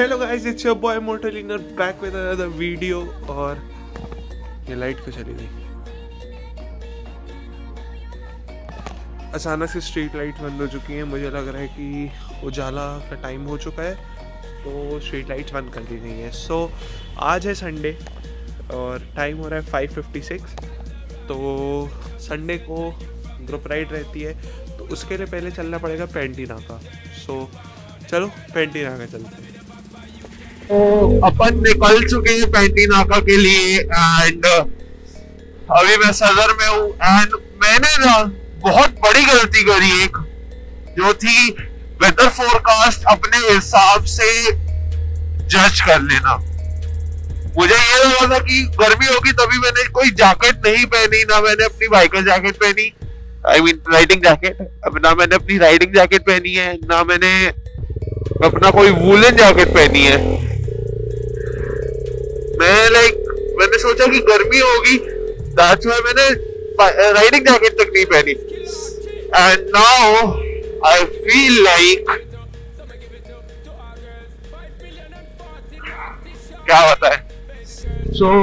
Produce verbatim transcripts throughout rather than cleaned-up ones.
Hello guys, it's your boy Motoliner back with another video. और ये light क्यों चली गई? अचानक से स्ट्रीट लाइट बंद हो चुकी है। मुझे लग रहा है कि उजाला का टाइम हो चुका है, तो स्ट्रीट लाइट बंद कर दी गई है। सो so, आज है संडे और टाइम हो रहा है फाइव फिफ्टी सिक्स। तो संडे को ग्रुप राइड रहती है, तो उसके लिए पहले चलना पड़ेगा पेंटी नाका। सो so, चलो पेंटी नाका चलते हैं। तो अपन निकल चुके हैं पेंटी नाका के लिए एंड अभी मैं सदर में हूँ। एंड मैंने ना बहुत बड़ी गलती करी, एक जो थी वेदर फोरकास्ट अपने हिसाब से जज कर लेना। मुझे ये लगा था कि गर्मी होगी, तभी मैंने कोई जैकेट नहीं पहनी, ना मैंने अपनी बाइकर जैकेट पहनी, आई मीन राइडिंग जैकेट। अब ना मैंने अपनी राइडिंग जैकेट पहनी है, ना मैंने अपना कोई वूलन जैकेट पहनी है। मैं लाइक मैंने सोचा कि गर्मी होगी, दैट्स व्हाई मैंने राइडिंग जैकेट तक नहीं पहनी। And now I feel like क्या होता है। सो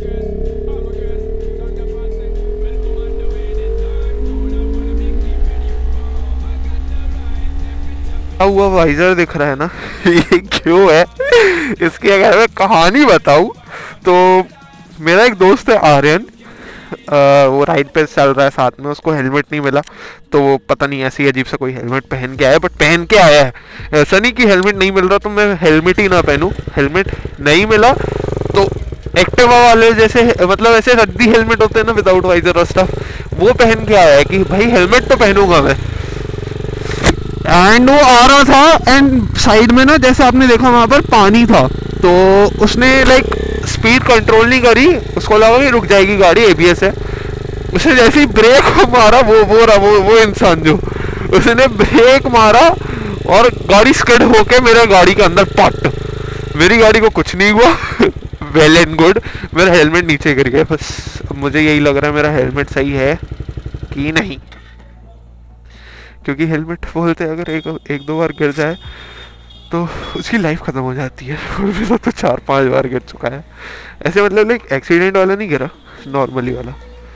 हुआ वाइजर दिख रहा है ना ये क्यों है? इसकी अगर मैं कहानी बताऊं तो मेरा एक दोस्त है आर्यन, वो राइड पे चल रहा है साथ में, उसको हेलमेट नहीं मिला, तो वो पता नहीं ऐसी अजीब सा कोई हेलमेट पहन के आया, बट पहन के आया है। ऐसा नहीं कि हेलमेट नहीं मिल रहा तो मैं हेलमेट ही ना पहनूं। हेलमेट नहीं मिला तो एक्टिवा वाले जैसे मतलब ऐसे रद्दी हेलमेट होते हैं ना विदाउट वाइजर और स्टफ, वो पहन के आया है कि भाई हेलमेट तो पहनूंगा मैं। एंड वो आ रहा था एंड साइड में ना, जैसे आपने देखा वहां पर पानी था, तो उसने लाइक स्पीड कंट्रोल नहीं करी, उसको लगा कि रुक जाएगी गाड़ी, एबीएस है। उसने जैसे ही ब्रेक मारा, वो वो रहा वो वो इंसान जो उसने ब्रेक मारा और गाड़ी स्किड होके मेरे गाड़ी के अंदर पट। मेरी गाड़ी को कुछ नहीं हुआ वेल एंड गुड। मेरा हेलमेट नीचे गिर गया बस। अब मुझे यही लग रहा है मेरा हेलमेट सही है कि नहीं, क्योंकि हेलमेट बोलते हैं अगर एक एक दो बार गिर जाए तो उसकी लाइफ खत्म हो जाती है। और मेरा तो चार पांच बार गिर चुका है ऐसे, मतलब लाइक एक्सीडेंट वाला नहीं गिरा, नॉर्मली वाला।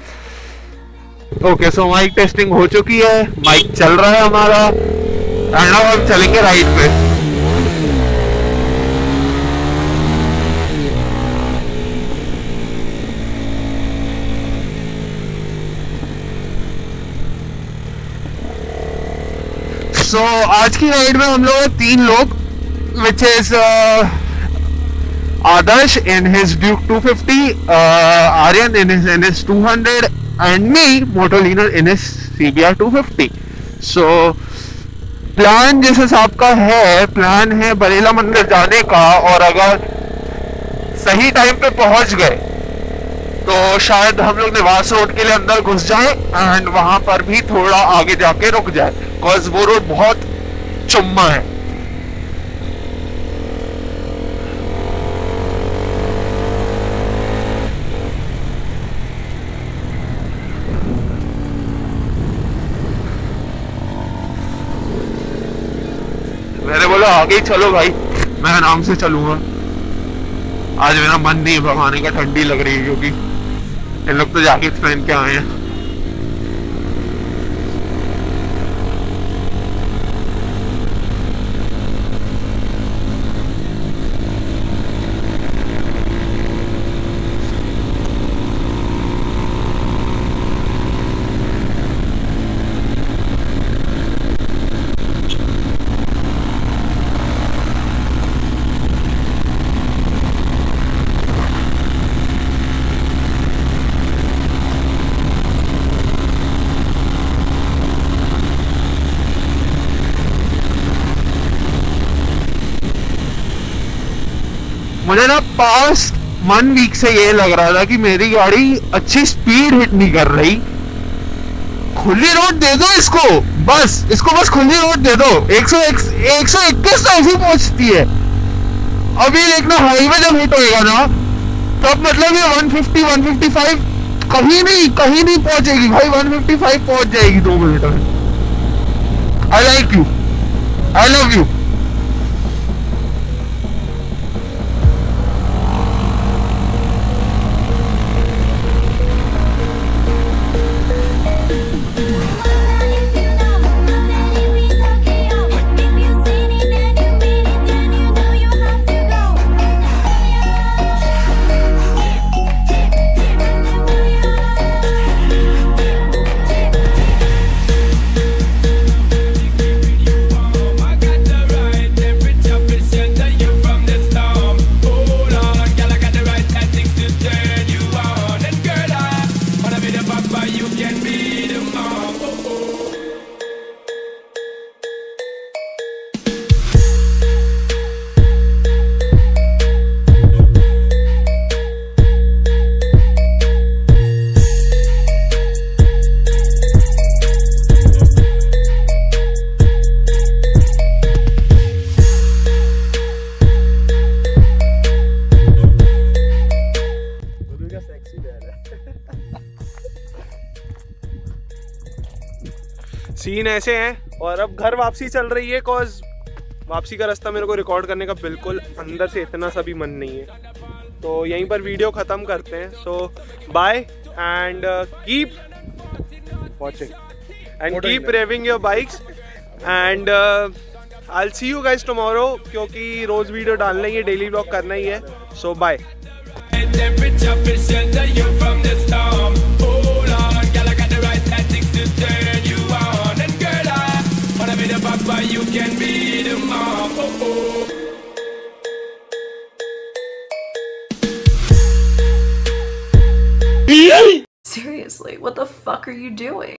ओके, सो माइक टेस्टिंग हो चुकी है, माइक चल रहा है हमारा, एंड अब हम चलेंगे राइड पे। सो so, आज की राइड में हम लोग तीन लोग, which is Adarsh in his Duke two fifty, Aryan in his N S two hundred and me Motoliner in his CBR two fifty. So plan जिस हिसाब का है, प्लान है बरेला मंदिर जाने का, और अगर सही टाइम पे पहुंच गए तो शायद हम लोग निवास रोड के लिए अंदर घुस जाए एंड वहां पर भी थोड़ा आगे जाके रुक जाए, बिकॉज वो रोड बहुत चुम्मा है। मैंने बोला आगे ही चलो भाई, मैं आराम से चलूंगा। आज मेरा मन नहीं है भगाने का, ठंडी लग रही है, क्योंकि इन लोग तो जैकेट पहन के आए हैं। मुझे ना पास्ट वन वीक से ये लग रहा था कि मेरी गाड़ी अच्छी स्पीड हिट नहीं कर रही। खुली रोड दे दो इसको, बस इसको बस खुली रोड दे दो। एक सौ इक्कीस तो ऐसी पहुंचती है। अभी देखना हाईवे जब हिट होएगा ना, तब मतलब ये one fifty one fifty five कहीं नहीं कहीं नहीं पहुंचेगी भाई, वन फिफ्टी फाइव पहुंच जाएगी दो मिनट में। I like you, I love you. Scene ऐसे हैं। और अब घर वापसी चल रही है, कॉज वापसी का रास्ता मेरे को रिकॉर्ड करने का बिल्कुल अंदर से इतना सा भी मन नहीं है, तो यहीं पर वीडियो ख़त्म करते हैं। So bye and keep watching and keep revving your bikes and I will see you guys tomorrow, क्योंकि रोज़ वीडियो डालना ही है, डेली व्लॉग करना ही है। So bye. You can be the mom. Oh, oh. Seriously, what the fuck are you doing?